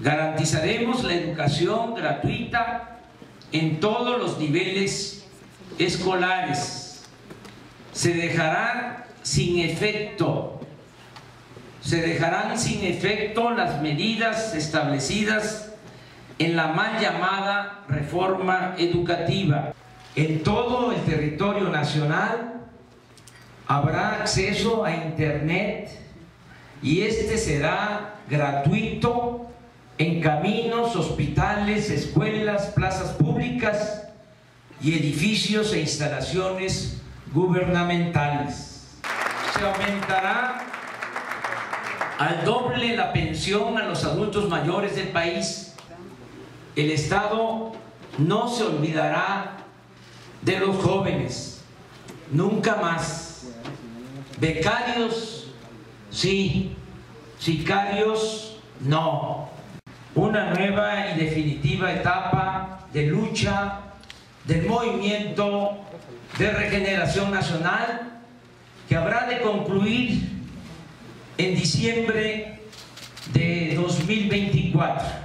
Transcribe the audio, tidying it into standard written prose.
Garantizaremos la educación gratuita en todos los niveles escolares. Se dejarán sin efecto las medidas establecidas en la mal llamada reforma educativa. En todo el territorio nacional habrá acceso a Internet y este será gratuito en caminos, hospitales, escuelas, plazas públicas y edificios e instalaciones gubernamentales. Se aumentará al doble la pensión a los adultos mayores del país. El Estado no se olvidará de los jóvenes, nunca más. Becarios, sí; sicarios, no. Una nueva y definitiva etapa de lucha del movimiento de regeneración nacional que habrá de concluir en diciembre de 2024.